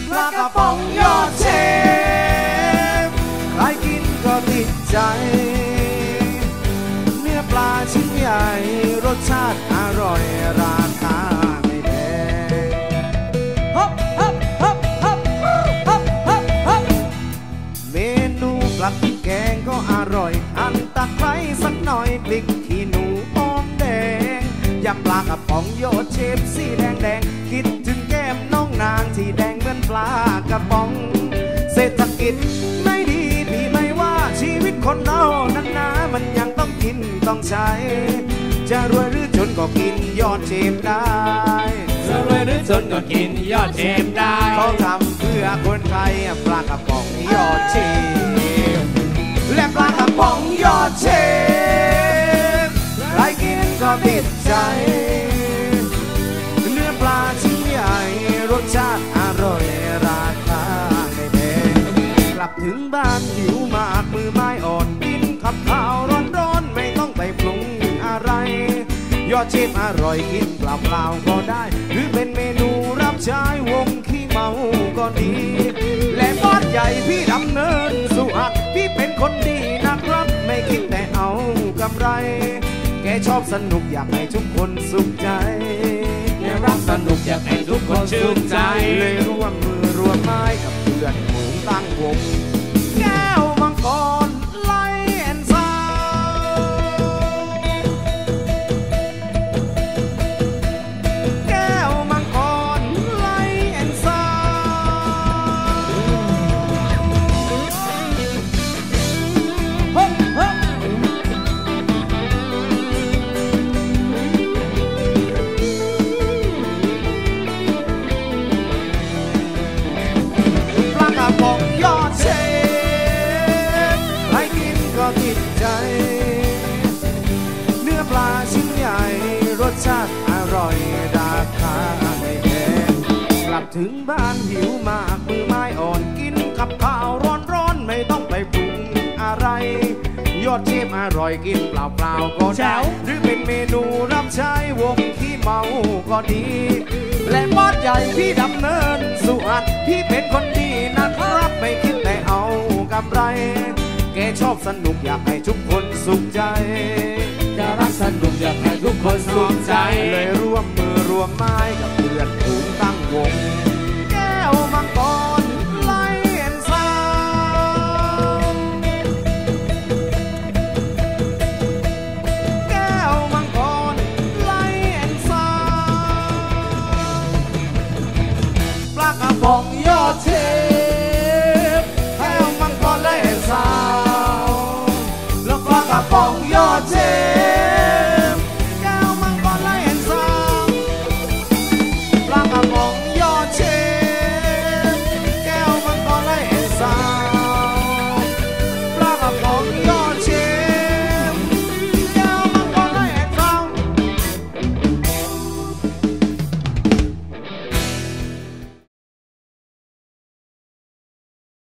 ปลากระป๋องยอดเชฟใครกินก็ติดใจเนื้อปลาชิ้นใหญ่รสชาติอร่อยราคาไม่แพงฮับฮับฮับฮับฮับฮับฮับเมนูปลาพริกแกงก็อร่อยหั่นตะไคร้สักหน่อยพริกขี้หนูหอมแดงยำปลากระป๋องยอดเชฟสีแดงแดงคิดถึงแก้มน้องนางที่แดงเหมือนปลากระป๋องเศรษฐกิจไม่ดีพี่ไม่ว่าชีวิตคนเรานั้นนะมันยังต้องกินต้องใช้จะรวยหรือจนก็กินยอดเชฟได้จะรวยหรือจนก็กินยอดเชฟได้เขาทำเพื่อคนไทยปลากระป๋องยอดเชฟและปลากระป๋องยอดเชฟใครกินก็ติดใจเนื้อปลาชิ้นใหญ่รสชาติอร่อยราคาไม่แพงกลับถึงบ้านหิวมากมือไม้อ่อนกินกับข้าวร้อนๆไม่ต้องไปปรุงอะไรยอดเชฟอร่อยกินเปล่าๆก็ได้หรือเป็นเมนูรับใช้วงขี้เมาก็ดีและบ้านใหญ่พี่ดำเนินสุหักพี่เป็นคนดีนะครับไม่คิดแต่เอากำไรแกชอบสนุกอยากให้ทุกคนสุขใจแกรักสนุกอยากให้ทุกคนชื่นใจเลยร่วมมือร่วมไม้กับเพื่อนฝูงตั้งวงแก้วมังกรไล่แอนซาแก้วมังกรไล่แอนซาเฮ้เฮ้ปลากระป๋องยอดเชฟใครกินก็ติดใจเนื้อปลาชิ้นใหญ่รสชาติอร่อยราคาไม่แพงกลับถึงบ้านหิวมากมือไม้อ่อนกินกับข้าวร้อนๆไม่ต้องไปปรุงอะไรยอดเชฟอร่อยกินเปล่าๆก็ได้หรือเป็นเมนูรับใช้วงขี้เมาก็ดีและบอสใหญ่พี่ดำเนินสุหัสพี่เป็นคนดีนะครับไม่คิดแต่เอากำไรแกชอบสนุกอยากให้ทุกคนสุขใจแกรักสนุกอยากให้ทุกคนสุขใจเลยร่วมมือร่วมไม้กับเพื่อนฝูงตั้งวงแก้วมังกรไล่แอนซาแก้วมังกรไล่แอนซาปลากระป๋องยอดเชฟแก้วมังกรไล่แอนซาแล้วปลากระป๋องยอดเชฟ